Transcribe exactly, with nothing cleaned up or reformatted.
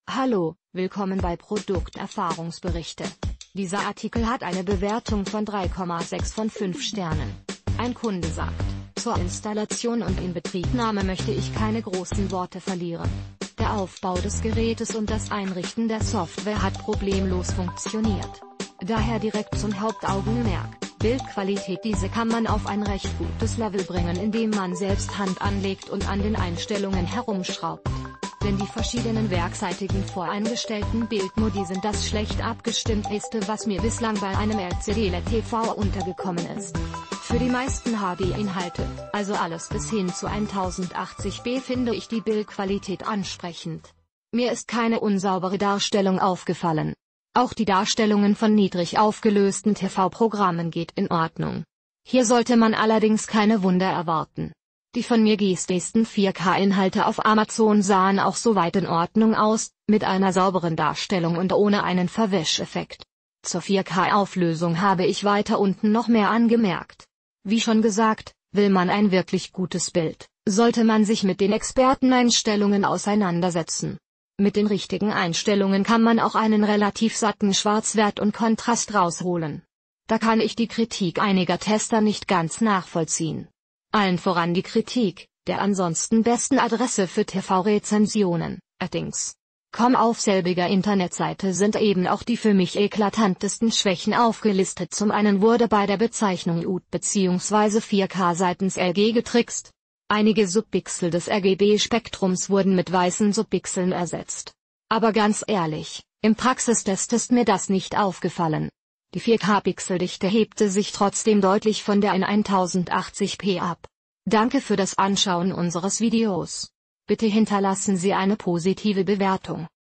Hallo, willkommen bei Produkterfahrungsberichte. Dieser Artikel hat eine Bewertung von drei Komma sechs von fünf Sternen. Ein Kunde sagt: Zur Installation und Inbetriebnahme möchte ich keine großen Worte verlieren. Der Aufbau des Gerätes und das Einrichten der Software hat problemlos funktioniert. Daher direkt zum Hauptaugenmerk: Bildqualität. Diese kann man auf ein recht gutes Level bringen, indem man selbst Hand anlegt und an den Einstellungen herumschraubt. Denn die verschiedenen werkseitigen voreingestellten Bildmodi sind das schlecht abgestimmteste, was mir bislang bei einem L C D L E D T V untergekommen ist. Für die meisten H D-Inhalte, also alles bis hin zu tausendachtzig p, finde ich die Bildqualität ansprechend. Mir ist keine unsaubere Darstellung aufgefallen. Auch die Darstellungen von niedrig aufgelösten T V-Programmen geht in Ordnung. Hier sollte man allerdings keine Wunder erwarten. Die von mir gestellten vier K-Inhalte auf Amazon sahen auch soweit in Ordnung aus, mit einer sauberen Darstellung und ohne einen Verwischeffekt. Zur vier K-Auflösung habe ich weiter unten noch mehr angemerkt. Wie schon gesagt, will man ein wirklich gutes Bild, sollte man sich mit den Experteneinstellungen auseinandersetzen. Mit den richtigen Einstellungen kann man auch einen relativ satten Schwarzwert und Kontrast rausholen. Da kann ich die Kritik einiger Tester nicht ganz nachvollziehen. Allen voran die Kritik der ansonsten besten Adresse für T V-Rezensionen, Allerdings. Com auf selbiger Internetseite sind eben auch die für mich eklatantesten Schwächen aufgelistet. Zum einen wurde bei der Bezeichnung U T bzw. vier K seitens L G getrickst. Einige Subpixel des R G B-Spektrums wurden mit weißen Subpixeln ersetzt. Aber ganz ehrlich, im Praxistest ist mir das nicht aufgefallen. Die vier K-Pixeldichte hebte sich trotzdem deutlich von der in tausendachtzig p ab. Danke für das Anschauen unseres Videos. Bitte hinterlassen Sie eine positive Bewertung.